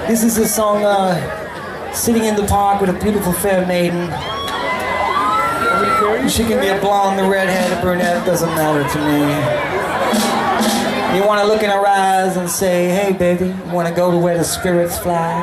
This is a song, sitting in the park with a beautiful fair maiden. She can be a blonde, a redhead, a brunette, doesn't matter to me. You want to look in her eyes and say, hey baby, you want to go to where the spirits fly?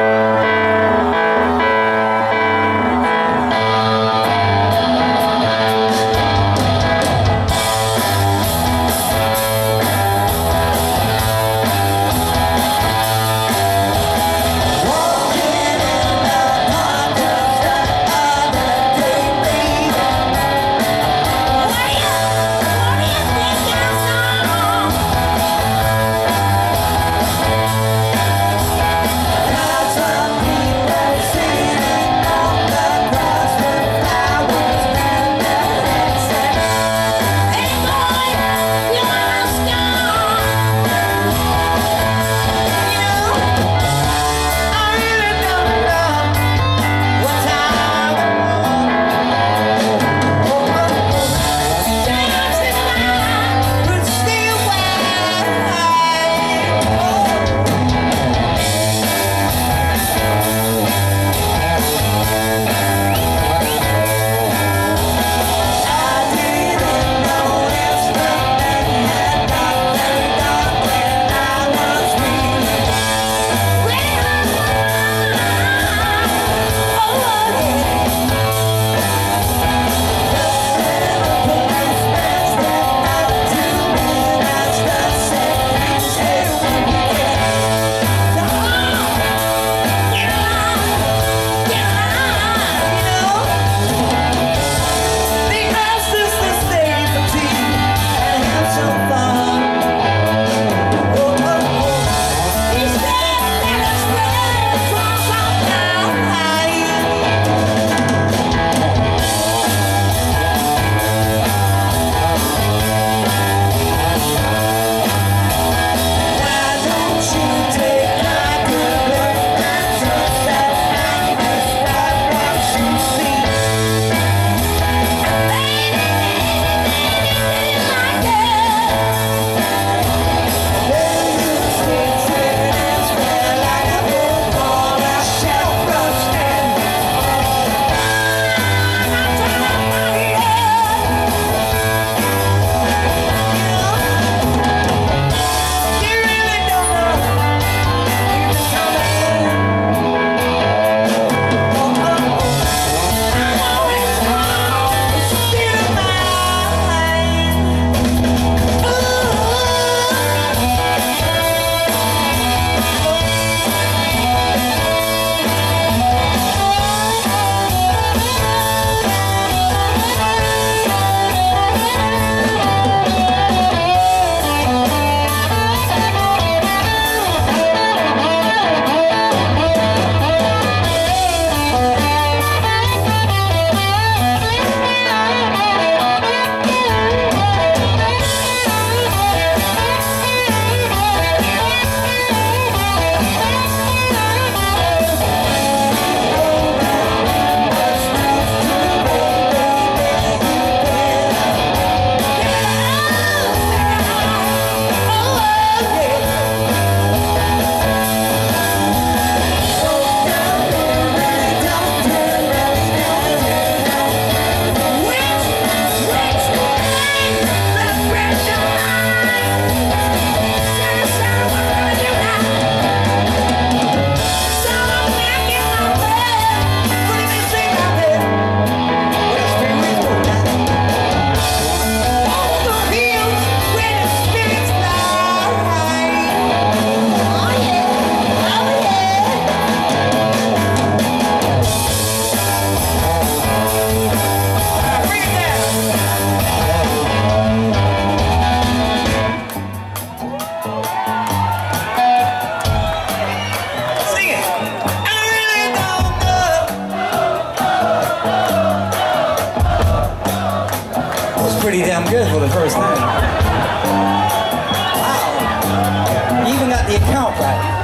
Pretty damn good for the first time. Wow. You even got the account right.